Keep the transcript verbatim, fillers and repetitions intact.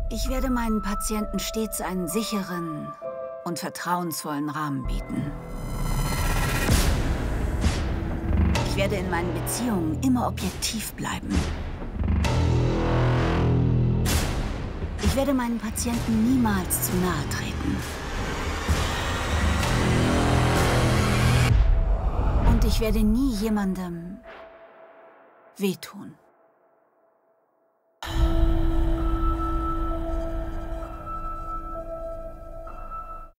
Ich werde meinen Patienten stets einen sicheren und vertrauensvollen Rahmen bieten. Ich werde in meinen Beziehungen immer objektiv bleiben. Ich werde meinen Patienten niemals zu nahe treten. Und ich werde nie jemandem wehtun.